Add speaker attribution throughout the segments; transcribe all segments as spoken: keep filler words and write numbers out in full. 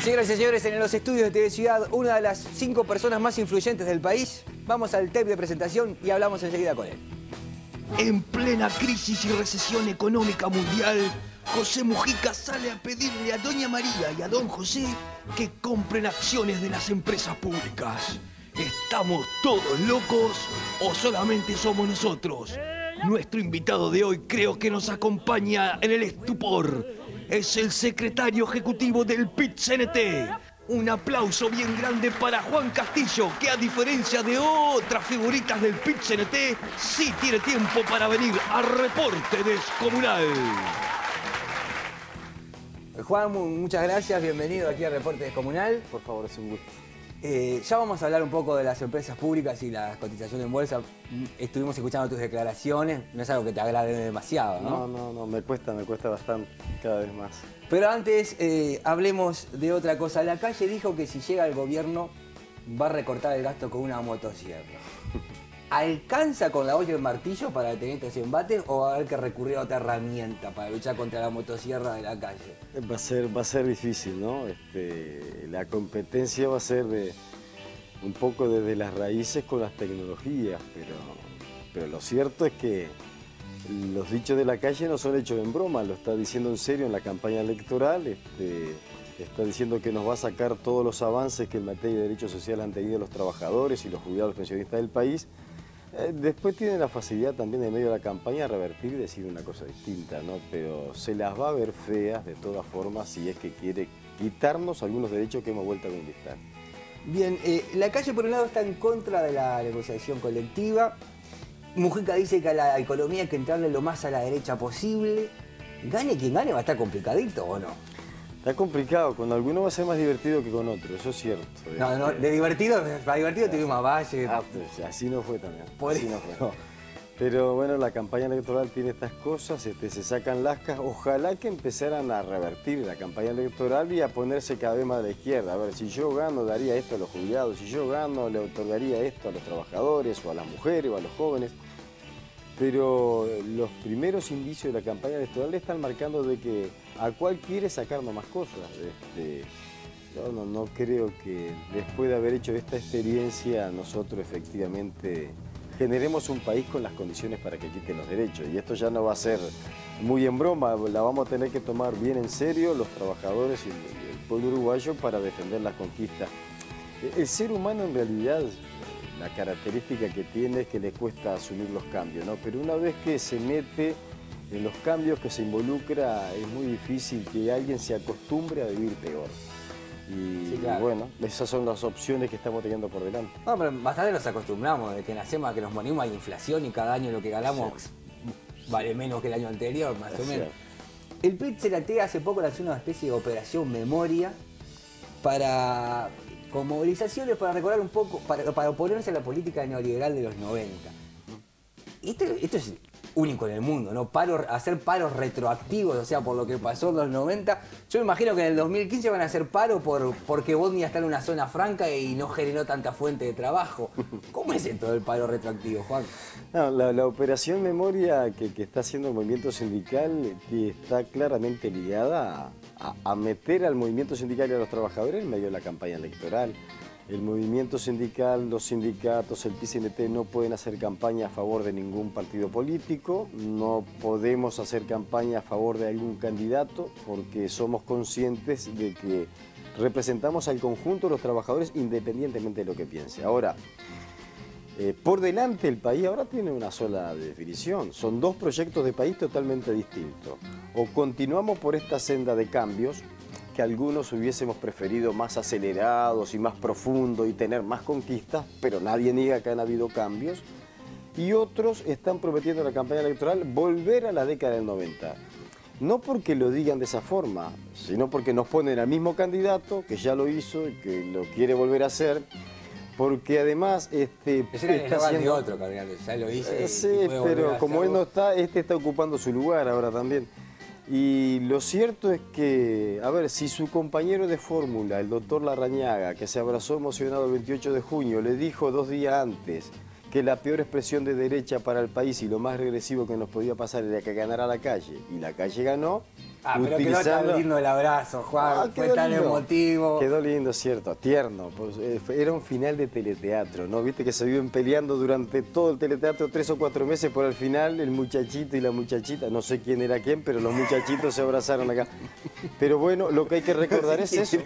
Speaker 1: Señoras y señores, en los estudios de T V Ciudad, una de las cinco personas más influyentes del país. Vamos al tape de presentación y hablamos enseguida con él.
Speaker 2: En plena crisis y recesión económica mundial, José Mujica sale a pedirle a Doña María y a Don José que compren acciones de las empresas públicas. ¿Estamos todos locos o solamente somos nosotros? Nuestro invitado de hoy creo que nos acompaña en el estupor. Es el secretario ejecutivo del P I T C N T. Un aplauso bien grande para Juan Castillo, que a diferencia de otras figuritas del P I T C N T, sí tiene tiempo para venir a Reporte Descomunal.
Speaker 1: Juan, muchas gracias, bienvenido aquí a Reporte Descomunal.
Speaker 3: Por favor, es un gusto.
Speaker 1: Eh, ya vamos a hablar un poco de las empresas públicas y la cotización en bolsa. Estuvimos escuchando tus declaraciones, no es algo que te agrade demasiado, ¿no?
Speaker 3: No, no, no, me cuesta, me cuesta bastante, cada vez más.
Speaker 1: Pero antes, eh, hablemos de otra cosa. La Calle dijo que si llega al gobierno va a recortar el gasto con una motosierra. ¿Alcanza con la olla y el martillo para detener estos embates o va a haber que recurrir a otra herramienta para luchar contra la motosierra de la Calle?
Speaker 3: Va a ser, va a ser difícil, ¿no? Este, la competencia va a ser de, un poco desde las raíces con las tecnologías, pero, pero lo cierto es que los dichos de la Calle no son hechos en broma, lo está diciendo en serio en la campaña electoral. Este, está diciendo que nos va a sacar todos los avances que en materia de derechos sociales han tenido los trabajadores y los jubilados pensionistas del país. Después tiene la facilidad también en medio de la campaña de revertir y decir una cosa distinta, ¿no? Pero se las va a ver feas de todas formas si es que quiere quitarnos algunos derechos que hemos vuelto a conquistar.
Speaker 1: Bien, eh, la Calle por un lado está en contra de la negociación colectiva. Mujica dice que a la economía hay que entrarle lo más a la derecha posible. Gane quien gane, va a estar complicadito, ¿o no?
Speaker 3: Está complicado, con algunos va a ser más divertido que con otros, eso es cierto.
Speaker 1: No, no, de divertido, para divertido tuvimos a Valle.
Speaker 3: Ah, pues, así no fue también.
Speaker 1: Por
Speaker 3: así no fue. Pero bueno, la campaña electoral tiene estas cosas, este, se sacan lascas. Ojalá que empezaran a revertir la campaña electoral y a ponerse cada vez más a la izquierda. A ver, si yo gano, daría esto a los jubilados, si yo gano, le otorgaría esto a los trabajadores, o a las mujeres, o a los jóvenes. Pero los primeros indicios de la campaña electoral le están marcando de que a cuál quiere sacarnos más cosas. Este, yo no, no creo que después de haber hecho esta experiencia nosotros efectivamente generemos un país con las condiciones para que quiten los derechos. Y esto ya no va a ser muy en broma, la vamos a tener que tomar bien en serio los trabajadores y el, el pueblo uruguayo para defender las conquistas. El ser humano en realidad, la característica que tiene es que le cuesta asumir los cambios, ¿no? Pero una vez que se mete en los cambios, que se involucra, es muy difícil que alguien se acostumbre a vivir peor. Y, sí, claro. Y bueno, esas son las opciones que estamos teniendo por delante.
Speaker 1: No, pero bastante nos acostumbramos, de que nacemos a que nos morimos, hay inflación y cada año lo que ganamos sí. vale menos que el año anterior, más es o menos. Cierto. El P I T C N T hace poco lanzó una especie de operación memoria para... con movilizaciones para recordar un poco, para, para oponerse a la política neoliberal de los noventa. Esto, esto es único en el mundo, ¿no? Paro, hacer paros retroactivos, o sea, por lo que pasó en los noventa. Yo me imagino que en el dos mil quince van a hacer paro por, porque Bosnia está en una zona franca y no generó tanta fuente de trabajo. ¿Cómo es esto del paro retroactivo, Juan?
Speaker 3: No, la, la operación memoria que, que está haciendo el movimiento sindical que está claramente ligada a, a, a meter al movimiento sindical y a los trabajadores en medio de la campaña electoral. El movimiento sindical, los sindicatos, el P I C N T no pueden hacer campaña a favor de ningún partido político, no podemos hacer campaña a favor de algún candidato porque somos conscientes de que representamos al conjunto de los trabajadores independientemente de lo que piense. Ahora, eh, por delante el país ahora tiene una sola definición, son dos proyectos de país totalmente distintos. O continuamos por esta senda de cambios, que algunos hubiésemos preferido más acelerados y más profundos y tener más conquistas, pero nadie niega que han habido cambios, y otros están prometiendo en la campaña electoral volver a la década del noventa. No porque lo digan de esa forma, sino porque nos ponen al mismo candidato, que ya lo hizo y que lo quiere volver a hacer, porque además... Este,
Speaker 1: Ese era está haciendo... de otro candidato, ya lo hice.
Speaker 3: Eh, sí, pero como él no está, este está ocupando su lugar ahora también. Y lo cierto es que, a ver, si su compañero de fórmula, el doctor Larrañaga, que se abrazó emocionado el veintiocho de junio, le dijo dos días antes que la peor expresión de derecha para el país y lo más regresivo que nos podía pasar era que ganara la Calle, y la Calle ganó,
Speaker 1: Ah, pero
Speaker 3: utilizando...
Speaker 1: quedó tan lindo el abrazo, Juan,
Speaker 3: Ah,
Speaker 1: fue tan
Speaker 3: lindo.
Speaker 1: emotivo.
Speaker 3: Quedó lindo, cierto, tierno. Pues, eh, era un final de teleteatro, ¿no? Viste que se viven peleando durante todo el teleteatro tres o cuatro meses, por al final el muchachito y la muchachita, no sé quién era quién, pero los muchachitos se abrazaron acá. Pero bueno, lo que hay que recordar es eso.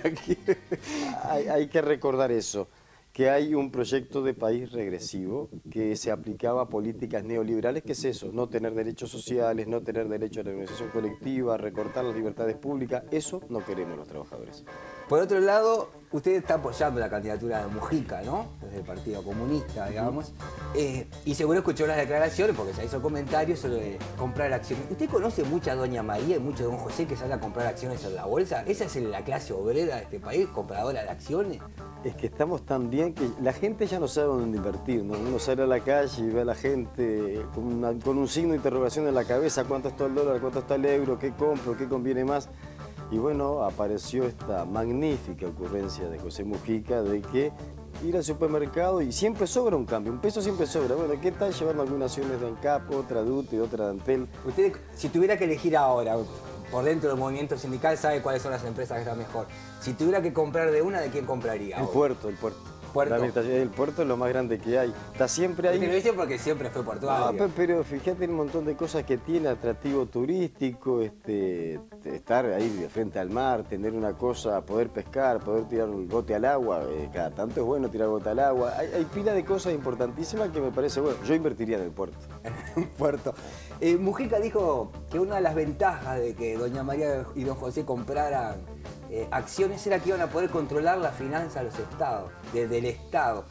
Speaker 3: Hay, hay que recordar eso. Que hay un proyecto de país regresivo que se aplicaba a políticas neoliberales, que es eso, no tener derechos sociales, no tener derecho a la organización colectiva, recortar las libertades públicas, eso no queremos los trabajadores.
Speaker 1: Por otro lado, usted está apoyando la candidatura de Mujica, ¿no? Desde el Partido Comunista, digamos. Eh, y seguro escuchó las declaraciones porque se hizo comentarios sobre comprar acciones. ¿Usted conoce mucha doña María y mucho don José que sale a comprar acciones en la bolsa? ¿Esa es la clase obrera de este país, compradora de acciones?
Speaker 3: Es que estamos tan bien que la gente ya no sabe dónde invertir, ¿no? Uno sale a la calle y ve a la gente con, una, con un signo de interrogación en la cabeza, cuánto está el dólar, cuánto está el euro, qué compro, qué conviene más. Y bueno, apareció esta magnífica ocurrencia de José Mujica de que ir al supermercado y siempre sobra un cambio, un peso siempre sobra. Bueno, ¿qué tal llevando algunas acciones de ANCAP, otra de U T E, otra de Antel?
Speaker 1: Usted, si tuviera que elegir ahora, por dentro del movimiento sindical, sabe cuáles son las empresas que están mejor. Si tuviera que comprar de una, ¿de quién compraría?
Speaker 3: El
Speaker 1: hoy?
Speaker 3: puerto, el puerto.
Speaker 1: Puerto.
Speaker 3: La, el puerto es lo más grande que hay. Está siempre ahí.
Speaker 1: Usted lo dice porque siempre fue portuario.
Speaker 3: Ah, pero, pero fíjate un montón de cosas que tiene, atractivo turístico, este, estar ahí de frente al mar, tener una cosa, poder pescar, poder tirar un bote al agua, eh, cada tanto es bueno tirar bote al agua. Hay, hay pila de cosas importantísimas que me parece bueno. Yo invertiría en el puerto.
Speaker 1: En puerto. Eh, Mujica dijo que una de las ventajas de que doña María y don José compraran eh, acciones era que iban a poder controlar la finanza de los estados, desde el Estado.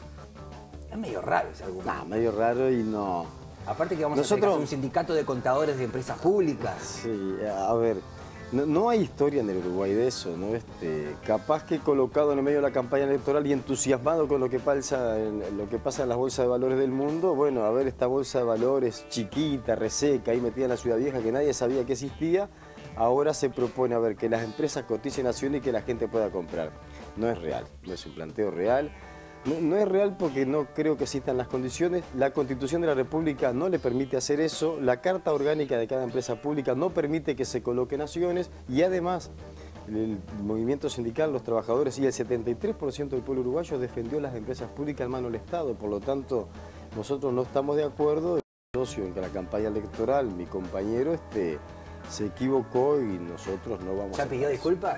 Speaker 1: Es medio raro ese argumento.
Speaker 3: Nah, medio raro y no.
Speaker 1: Aparte que vamos
Speaker 3: Nosotros...
Speaker 1: a tener un sindicato de contadores de empresas públicas.
Speaker 3: Sí, a ver, no, no hay historia en el Uruguay de eso, ¿no? Este, capaz que colocado en el medio de la campaña electoral y entusiasmado con lo que pasa en, lo que pasa en las bolsas de valores del mundo, bueno, a ver, esta bolsa de valores chiquita, reseca, ahí metida en la Ciudad Vieja, que nadie sabía que existía, ahora se propone, a ver, que las empresas coticen acciones y que la gente pueda comprar. No es real, no es un planteo real. No, no es real porque no creo que existan las condiciones. La Constitución de la República no le permite hacer eso. La Carta Orgánica de cada empresa pública no permite que se coloquen acciones. Y además, el movimiento sindical, los trabajadores y el setenta y tres por ciento del pueblo uruguayo defendió las empresas públicas en mano del Estado. Por lo tanto, nosotros no estamos de acuerdo. El socio en que la campaña electoral, mi compañero, este, se equivocó y nosotros no vamos a...
Speaker 1: ¿Ya pidió disculpas?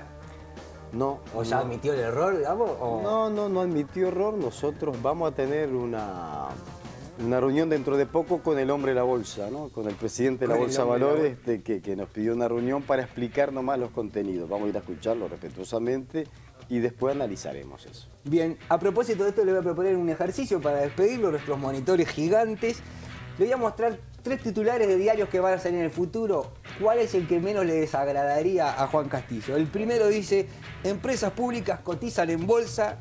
Speaker 3: No.
Speaker 1: ¿O ya
Speaker 3: no.
Speaker 1: admitió el error, digamos? O...
Speaker 3: No, no, no admitió error. Nosotros vamos a tener una, una reunión dentro de poco con el hombre de la bolsa, ¿no? Con el presidente de la
Speaker 1: Con el
Speaker 3: Bolsa de
Speaker 1: hombre de la
Speaker 3: Valores, este, que, que nos pidió una reunión para explicar nomás los contenidos. Vamos a ir a escucharlo respetuosamente y después analizaremos eso.
Speaker 1: Bien, a propósito de esto le voy a proponer un ejercicio para despedirlo, nuestros monitores gigantes. Le voy a mostrar tres titulares de diarios que van a salir en el futuro. ¿Cuál es el que menos le desagradaría a Juan Castillo? El primero dice, empresas públicas cotizan en bolsa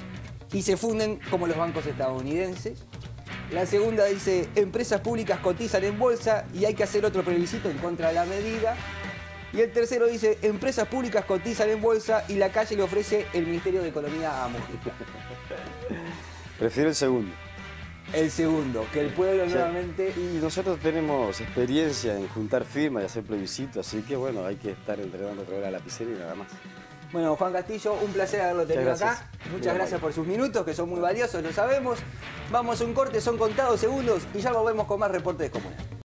Speaker 1: y se funden como los bancos estadounidenses. La segunda dice, empresas públicas cotizan en bolsa y hay que hacer otro plebiscito en contra de la medida. Y el tercero dice, empresas públicas cotizan en bolsa y la calle le ofrece el Ministerio de Economía a Mujica.
Speaker 3: Prefiero el segundo.
Speaker 1: El segundo, que el pueblo
Speaker 3: Sí.
Speaker 1: nuevamente...
Speaker 3: Y nosotros tenemos experiencia en juntar firmas y hacer plebiscitos, así que bueno, hay que estar entrenando otra vez la lapicera y nada más.
Speaker 1: Bueno, Juan Castillo, un placer haberlo tenido
Speaker 3: Muchas
Speaker 1: acá.
Speaker 3: gracias.
Speaker 1: Muchas
Speaker 3: Muy
Speaker 1: gracias
Speaker 3: amable.
Speaker 1: por sus minutos, que son muy valiosos, lo sabemos. Vamos a un corte, son contados segundos y ya volvemos con más reportes comunes.